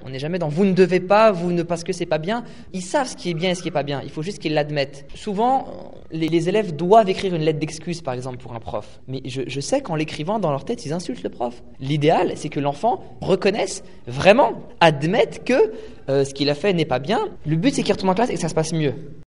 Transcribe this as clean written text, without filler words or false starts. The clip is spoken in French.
On n'est jamais dans vous ne devez pas, vous ne parce que c'est pas bien. Ils savent ce qui est bien et ce qui est pas bien. Il faut juste qu'ils l'admettent. Souvent, les élèves doivent écrire une lettre d'excuse, par exemple, pour un prof. Mais je sais qu'en l'écrivant dans leur tête, ils insultent le prof. L'idéal, c'est que l'enfant reconnaisse vraiment, admette que ce qu'il a fait n'est pas bien. Le but, c'est qu'il retourne en classe et que ça se passe mieux.